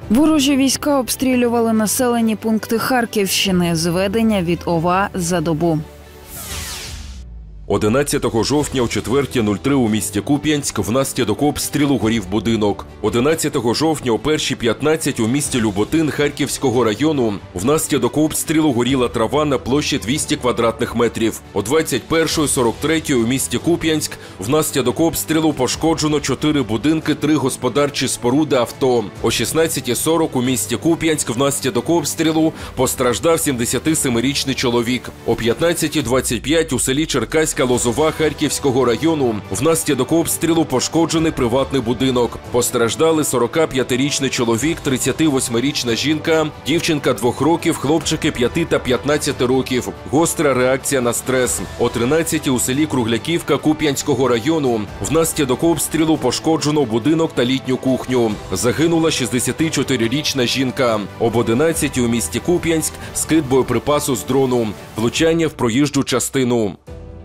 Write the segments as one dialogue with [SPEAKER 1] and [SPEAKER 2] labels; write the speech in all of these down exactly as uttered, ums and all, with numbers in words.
[SPEAKER 1] Ворожі війська обстрілювали населені пункти Харківщини. Зведення від ОВА за добу.
[SPEAKER 2] одинадцятого жовтня о четвертій нуль три у місті Куп'янськ внаслідок обстрілу горів будинок. одинадцятого жовтня о першій п'ятнадцять у місті Люботин Харківського району внаслідок обстрілу горіла трава на площі двісті квадратних метрів. О двадцять першій сорок три у місті Куп'янськ внаслідок обстрілу пошкоджено чотири будинки, три господарчі споруди, авто. О шістнадцятій сорок у місті Куп'янськ внаслідок обстрілу постраждав сімдесятисемирічний чоловік. О п'ятнадцятій двадцять п'ять у селі Черкаська Лозова Харківського району внаслідок обстрілу пошкоджений приватний будинок. Постраждали сорокап'ятирічний чоловік, тридцятивосьмирічна жінка, дівчинка двох років, хлопчики п'яти та п'ятнадцяти років. Гостра реакція на стрес. О тринадцятій у селі Кругляківка Куп'янського району внаслідок обстрілу пошкоджено будинок та літню кухню. Загинула шістдесятичотирирічна жінка. Об одинадцятій у місті Куп'янськ скид боєприпасу з дрону. Влучання в проїжджу частину.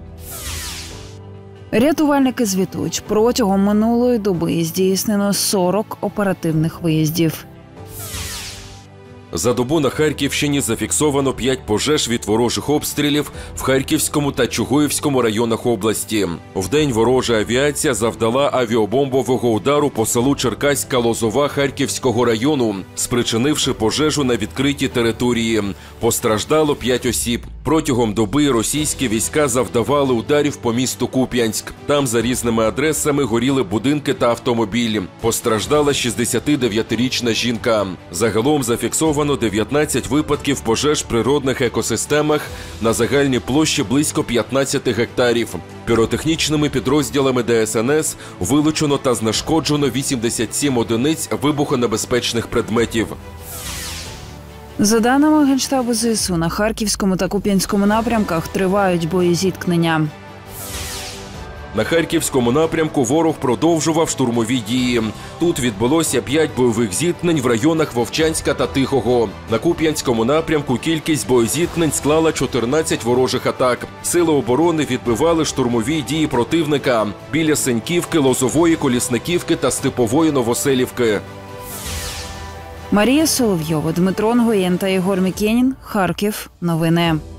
[SPEAKER 1] Рятувальники звітують, протягом минулої доби здійснено сорок оперативних виїздів.
[SPEAKER 2] За добу на Харківщині зафіксовано п'ять пожеж від ворожих обстрілів в Харківському та Чугуївському районах області. Вдень ворожа авіація завдала авіабомбового удару по селу Черкаська Лозова Харківського району, спричинивши пожежу на відкритій території. Постраждало п'ять осіб. Протягом доби російські війська завдавали ударів по місту Куп'янськ. Там за різними адресами горіли будинки та автомобілі. Постраждала шістдесятидев'ятирічна жінка. Загалом зафіксовано дев'ятнадцять випадків пожеж в природних екосистемах на загальній площі близько п'ятнадцяти гектарів. Піротехнічними підрозділами Де Ес Ен Ес вилучено та знешкоджено вісімдесят сім одиниць вибухонебезпечних предметів.
[SPEAKER 1] За даними Генштабу Зе Ес У, на Харківському та Куп'янському напрямках тривають боєзіткнення.
[SPEAKER 2] На Харківському напрямку ворог продовжував штурмові дії. Тут відбулося п'ять бойових зіткнень в районах Вовчанська та Тихого. На Куп'янському напрямку кількість боєзіткнень склала чотирнадцять ворожих атак. Сили оборони відбивали штурмові дії противника біля Сеньківки, Лозової, Колісниківки та Степової Новоселівки.
[SPEAKER 1] Марія Соловйова, Дмитро Нгоєн та Ігор Мікенін. Харків. Новини.